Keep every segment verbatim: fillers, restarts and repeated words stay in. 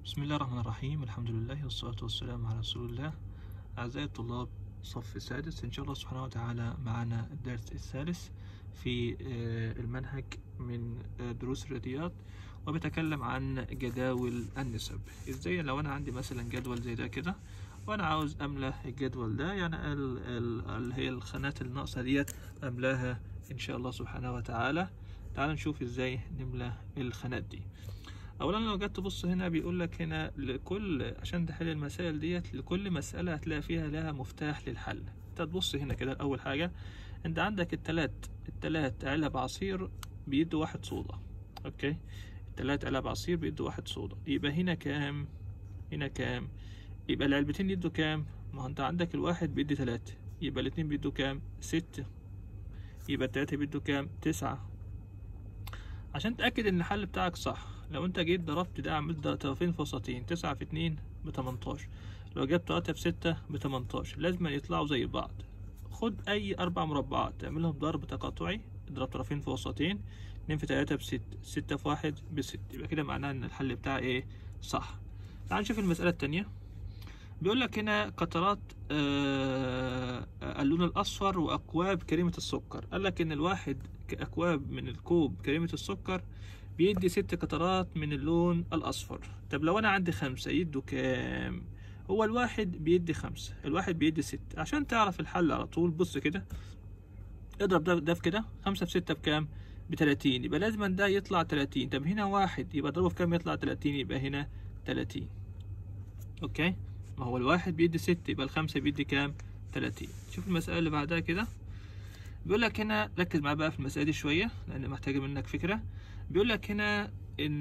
بسم الله الرحمن الرحيم. الحمد لله والصلاة والسلام على رسول الله. أعزائي الطلاب صف السادس، إن شاء الله سبحانه وتعالى معنا الدرس الثالث في المنهج من دروس الرياضيات، وبتكلم عن جداول النسب. إزاي لو أنا عندي مثلا جدول زي ده كده وأنا عاوز أملى الجدول ده، يعني اللي هي الخانات الناقصة ديت أملاها إن شاء الله سبحانه وتعالى. تعال نشوف إزاي نملى الخانات دي. اولا لو جيت تبص هنا بيقول لك هنا لكل عشان تحل المسائل ديت لكل مساله هتلاقي فيها لها مفتاح للحل. انت تبص هنا كده، اول حاجه انت عندك التلات التلات علب عصير بيدوا واحد صودا. اوكي، التلات علب عصير بيدوا واحد صودا، يبقى هنا كام؟ هنا كام؟ يبقى العلبتين يدوا كام؟ ما هو انت عندك الواحد بيدي تلاتة، يبقى الاتنين بيدوا كام؟ ستة، يبقى التلاتة بيدوا كام؟ تسعة. عشان تأكد ان الحل بتاعك صح، لو انت جيت ضربت ده عملت طرفين في وسطين، تسعة في اتنين بتمنتاشر، لو جبت تلاتة في ستة بتمنتاشر، لازم يطلعوا زي بعض. خد اي اربع مربعات تعملهم ضرب تقاطعي، اضرب طرفين في وسطين، اتنين في تلاتة بستة، ستة في واحد بست، يبقى كده معناه ان الحل بتاعي ايه؟ صح. تعال نشوف المسألة التانية. بيقول لك هنا قطرات آه اللون الاصفر واكواب كريمة السكر. قال لك ان الواحد اكواب من الكوب كريمة السكر بيدي ست قطرات من اللون الاصفر. طب لو انا عندي خمسة يدوا كام؟ هو الواحد بيدي خمسة، الواحد بيدي ست. عشان تعرف الحل على طول بص كده، اضرب ده ده في كده، خمسة في ستة بكام؟ بتلاتين، يبقى لازم ده يطلع تلاتين. طب هنا واحد يبقى اضربه في كام يطلع تلاتين؟ يبقى هنا تلاتين. اوكي، ما هو الواحد بيدي ست، يبقى الخمسة بيدي كام؟ تلاتين. شوف المسألة اللي بعدها كده. بيقول لك هنا ركز معايا بقى في المسألة دي شوية لأن محتاجة منك فكرة. بيقول لك هنا إن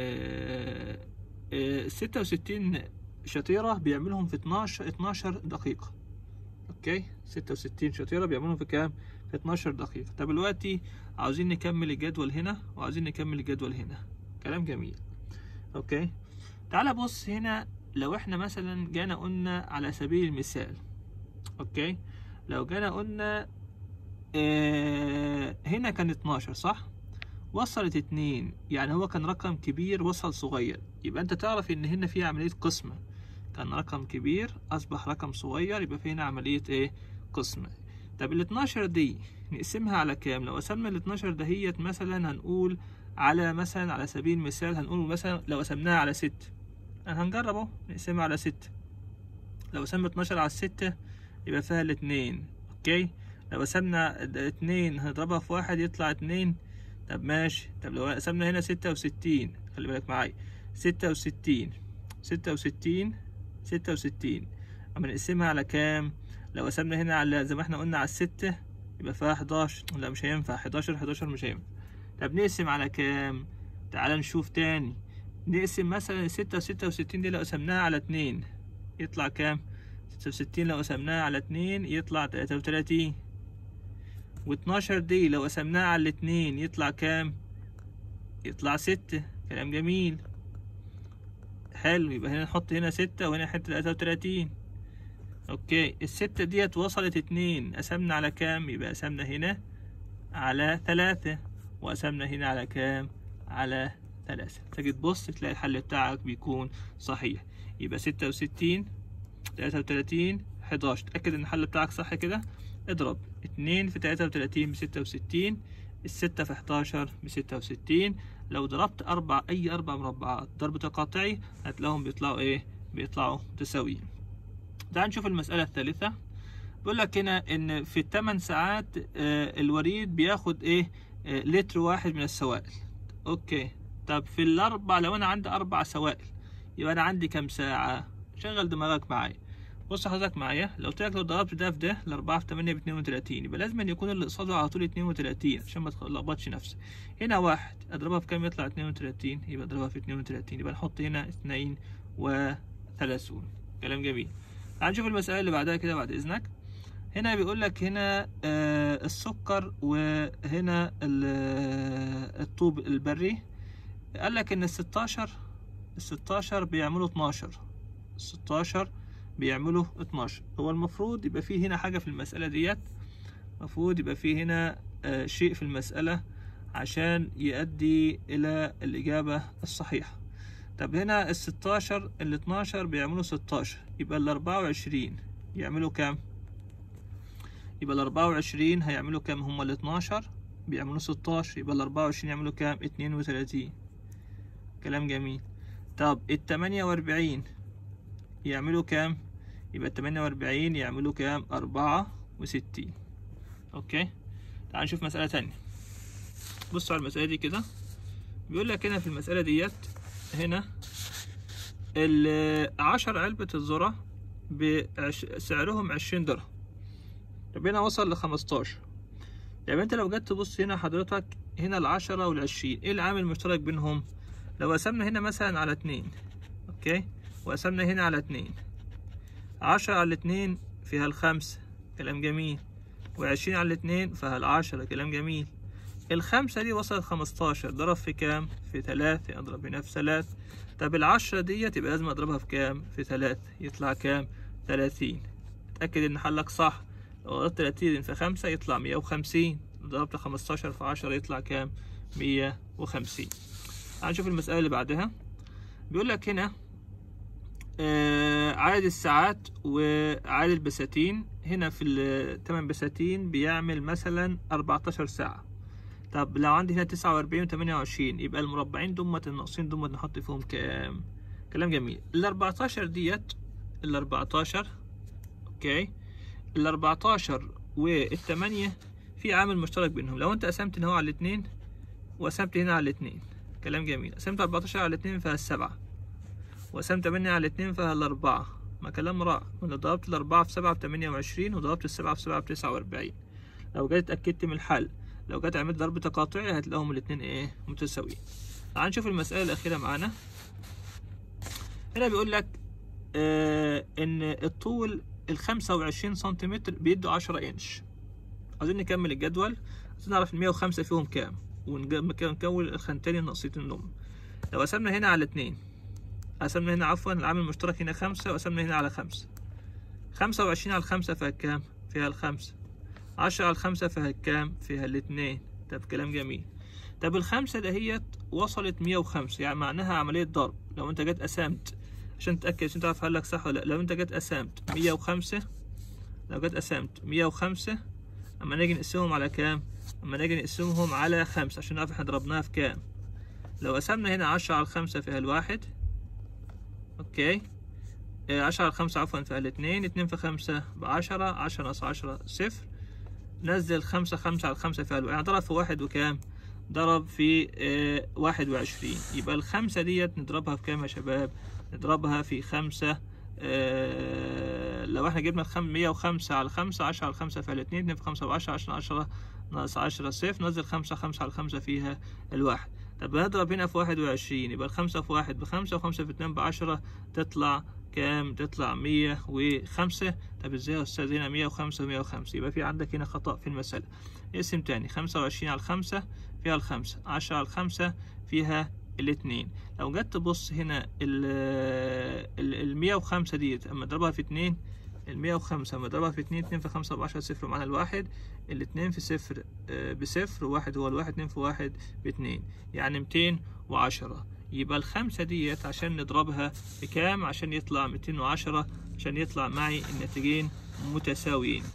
ستة وستين شطيرة بيعملهم في اتناشر اتناشر دقيقة. اوكي، ستة وستين شطيرة بيعملهم في كام؟ في اتناشر دقيقة. طب دلوقتي عاوزين نكمل الجدول هنا وعاوزين نكمل الجدول هنا. كلام جميل. اوكي، تعال بص هنا. لو احنا مثلا جانا قلنا على سبيل المثال، اوكي، لو جانا قلنا اه هنا كان اتناشر صح؟ وصلت اتنين، يعني هو كان رقم كبير وصل صغير، يبقى انت تعرف ان هنا في عملية قسمة. كان رقم كبير اصبح رقم صغير، يبقى في هنا عملية ايه؟ قسمة. طب ال اتناشر دي نقسمها على كام؟ لو قسمنا ال اتناشر دهيت مثلا هنقول على مثلا على سبيل المثال هنقول مثلا لو قسمناها على ستة، هنجرب اهو نقسمها على ستة. لو قسمنا اتناشر على ستة يبقى فيها الاتنين. اوكي، لو قسمنا اتنين هنضربها في واحد يطلع اتنين. طب ماشي. طب لو قسمنا هنا ستة وستين، خلي بالك معايا، ستة وستين ستة وستين ستة وستين، اما نقسمها على كام؟ لو قسمنا هنا على زي ما احنا قلنا على الستة يبقى فيها حداشر، لا مش هينفع، حداشر حداشر مش هينفع. طب نقسم على كام؟ تعال نشوف تاني. نقسم مثلا ستة وستة وستين دي لو قسمناها على اتنين يطلع كام؟ ستة وستين لو قسمناها على اتنين يطلع تلاتة وتلاتين. واتناشر دي لو قسمناها على الاتنين يطلع كام؟ يطلع ستة. كلام جميل، حلو. يبقى هنا نحط هنا ستة وهنا حتة تلاتة وتلاتين. اوكي، الستة ديت وصلت اتنين، قسمنا على كام؟ يبقى قسمنا هنا على تلاتة، وقسمنا هنا على كام؟ على ثلاثة. تيجي تبص تلاقي الحل بتاعك بيكون صحيح. يبقى ستة وستين تلاتة وتلاتين حداشر. تأكد ان الحل بتاعك صح كده. اضرب اتنين في تلاتة وتلاتين بستة وستين، الستة في حداشر بستة وستين. لو ضربت اربع اي اربع مربعات ضرب تقاطعي هتلاقيهم بيطلعوا ايه؟ بيطلعوا تساويين. تعال نشوف المسألة الثالثة. بيقول لك هنا ان في الثمان ساعات آه الوريد بياخد ايه؟ آه لتر واحد من السوائل. اوكي، طب في الاربع لو انا عندي اربع سوائل يبقى انا عندي كام ساعة؟ شغل دماغك معايا. بص حضرتك معايا، لو قلت لك لو ضربت ده في ده الاربعة في تمانية باتنين وتلاتين، يبقى لازم أن يكون اللي قصاده على طول اتنين وتلاتين عشان ما تلخبطش نفسك. هنا واحد اضربها في كام يطلع اتنين وتلاتين، يبقى اضربها في اتنين وتلاتين، يبقى نحط هنا اتنين وثلاثون. كلام جميل. تعال نشوف المسألة اللي بعدها كده بعد اذنك. هنا بيقول لك هنا آه السكر وهنا الطوب البري. قال لك ان الستاشر الستاشر بيعملوا اتناشر، الستاشر بيعملوا اتناشر. هو المفروض يبقى فيه هنا حاجة في المسألة ديت، المفروض يبقى فيه هنا آه شيء في المسألة عشان يؤدي إلى الإجابة الصحيحة. طب هنا الستاشر الاتناشر بيعملوا ستاشر، يبقى الأربعة وعشرين يعملوا كام؟ يبقى الأربعة وعشرين هيعملوا كام؟ هما الاتناشر بيعملوا ستاشر، يبقى الأربعة وعشرين يعملوا كام؟ اتنين وتلاتين. كلام جميل. طب التمانية وأربعين يعملوا كام؟ يبقى التمانية وأربعين يعملوا كام؟ أربعة وستين. أوكي، تعال نشوف مسألة تانية. بصوا على المسألة دي كده، بيقول لك هنا في المسألة ديت هنا العشر علبة الذرة بسعرهم عشرين درهم، طب هنا وصل لخمستاشر. يعني انت لو جيت تبص هنا حضرتك هنا العشرة والعشرين ايه العامل المشترك بينهم؟ لو قسمنا هنا مثلا على اتنين، اوكي، وقسمنا هنا على اتنين، عشرة على اتنين فيها الخمسة، كلام جميل، وعشرين على اتنين فيها العشرة، كلام جميل. الخمسة دي وصلت خمستاشر، ضرب في كام؟ في تلاتة، اضرب هنا في تلاتة. طب العشرة ديت يبقى لازم اضربها في كام؟ في تلاتة، يطلع كام؟ تلاتين. اتأكد ان حلك صح. لو ضربت تلاتين في خمسة يطلع مية وخمسين، ضربت خمستاشر في عشرة يطلع كام؟ مية وخمسين. هنشوف المسألة اللي بعدها. بيقول لك هنا آه عدد الساعات وعدد البساتين. هنا في التمن بساتين بيعمل مثلا أربعتاشر ساعة. طب لو عندي هنا تسعة وأربعين وتمانية وعشرين، يبقى المربعين دمت الناقصين دمت نحط فيهم كام؟ كلام جميل. ال أربعتاشر ديت ال أربعتاشر، اوكي، ال أربعتاشر والتمانية في عامل مشترك بينهم. لو انت قسمت هنا على الاتنين وقسمت هنا على الاتنين، كلام جميل، قسمت أربعتاشر على الاتنين فيها السبعة، وقسمت تمانية على الاتنين فيها الأربعة، ما كلام رائع. وانا ضربت الأربعة في سبعة بتمانية وعشرين، وضربت السبعة في سبعة بتسعة وأربعين. لو جيت اتأكدت من الحل، لو جيت عملت ضرب تقاطعي هتلاقيهم الاتنين ايه؟ متساويين. تعال نشوف المسألة الأخيرة معانا. هنا بيقول لك آه إن الطول الخمسة وعشرين سنتيمتر بيدوا عشرة إنش. عايزين نكمل الجدول، عايزين نعرف المية وخمسة فيهم كام، ونكون الخانتين الناقصين دول. لو قسمنا هنا على اتنين، قسمنا هنا عفوا العامل المشترك هنا خمسة، وقسمنا هنا على خمسة. خمسة وعشرين على الخمسة فيها كام؟ فيها الخمسة. عشرة على الخمسة فيها كام؟ فيها الاتنين. طب كلام جميل. طب الخمسة دهيت وصلت مية وخمسة، يعني معناها عملية ضرب. لو انت جيت قسمت عشان تتأكد عشان تعرف هل لك صح ولا لا، لو انت جيت قسمت مية وخمسة، لو جيت قسمت مية وخمسة، اما نيجي نقسمهم على كام؟ اما نيجي نقسمهم على خمسة عشان نعرف احنا ضربناها في كام. لو قسمنا هنا عشرة على الخمسة فيها الواحد، اوكي، عشرة على الخمسة عفوا فيها الاتنين، اتنين في خمسة بعشرة، عشرة ناقص عشرة صفر، نزل خمسة، خمسة على الخمسة فيها الواحد، يعني ضرب في واحد وكام؟ ضرب في اه واحد وعشرين. يبقى الخمسة ديت نضربها في كام يا شباب؟ نضربها في خمسة. اه لو احنا جبنا الخم مية وخمسة على خمسة، عشرة على خمسة فيها الاتنين، اتنين في خمسة بعشرة، عشرة عشرة ناقص عشرة صفر، نزل خمسة، خمسة على الخمسة فيها الواحد. طب نضرب هنا في واحد وعشرين، يبقى الخمسة في واحد بخمسة، وخمسة في اتنين بعشرة، تطلع كام؟ تطلع مية وخمسة. طب ازاي يا استاذ هنا مية وخمسة ومية وخمسة؟ يبقى في عندك هنا خطأ في المسألة. اسم تاني، خمسة وعشرين على الخمسة فيها الخمسة، عشرة على الخمسة فيها الاتنين. لو جيت تبص هنا ال مية وخمسة ديت اما اضربها في اتنين، ال مية وخمسة اما اضربها في اتنين، اتنين في خمسة بعشرة، صفر معانا الواحد، الاتنين في صفر بصفر، وواحد هو الواحد، اتنين في واحد باتنين، يعني ميتين وعشرة. يبقى الخمسة ديت عشان نضربها في كام عشان يطلع ميتين وعشرة، عشان يطلع معي الناتجين متساويين.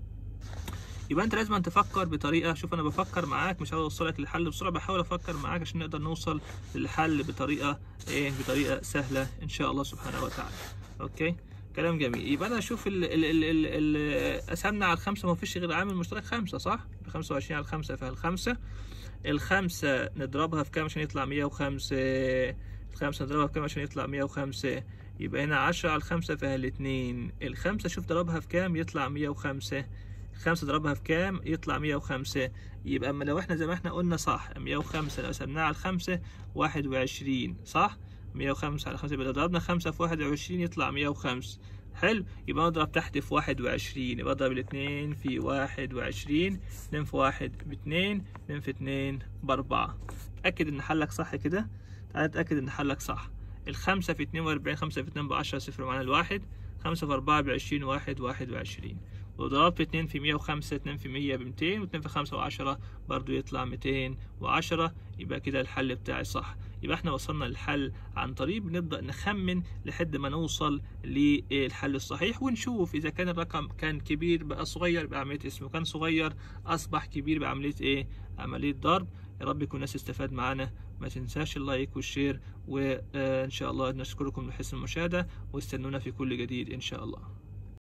يبقى انت لازم تفكر بطريقه. شوف انا بفكر معاك، مش عاوز اوصلك للحل بسرعه، بحاول افكر معاك عشان نقدر نوصل للحل بطريقه ايه؟ بطريقه سهله ان شاء الله سبحانه وتعالى. اوكي، كلام جميل. يبقى انا اشوف ال ال ال ال ال قسمنا على الخمسه، ما فيش غير عامل مشترك خمسه، صح؟ خمسة وعشرين على الخمسه فيها الخمسه. الخمسه نضربها في كام عشان يطلع مية وخمسة؟ الخمسه نضربها في كام عشان يطلع مية وخمسة؟ يبقى هنا عشرة على الخمسه فيها الاتنين. الخمسه شوف ضربها في كام؟ يطلع مية وخمسة. خمسة ضربها في كام؟ يطلع مية وخمسة. يبقى اما لو احنا زي ما احنا قلنا صح، مية وخمسة لو قسمناها على الخمسة واحد وعشرين، صح؟ مية وخمسة على خمسة، يبقى لو ضربنا خمسة في واحد وعشرين يطلع مية وخمسة. حلو، يبقى نضرب تحت في واحد وعشرين، يبقى اضرب الاتنين في واحد وعشرين، اتنين في واحد باتنين، اتنين في اتنين باربعة. اتأكد ان حلك صح كده، تعالى اتأكد ان حلك صح. الخمسة في اتنين واربعين، خمسة في اتنين بعشرة، صفر معانا الواحد، خمسة في أربعة بعشرين، واحد، واحد وعشرين. وضربت اتنين في مية وخمسة، اتنين في مية بميتين، واتنين في خمسة وعشرة برضو يطلع ميتين وعشرة. يبقى كده الحل بتاعي صح. يبقى احنا وصلنا للحل عن طريق بنبدأ نخمن لحد ما نوصل للحل الصحيح، ونشوف إذا كان الرقم كان كبير بقى صغير بعملية اسمه، كان صغير أصبح كبير بعملية إيه؟ عملية ضرب. يا رب يكون الناس استفاد معانا. ما تنساش اللايك والشير، وإن شاء الله نشكركم لحسن المشاهدة، واستنونا في كل جديد إن شاء الله.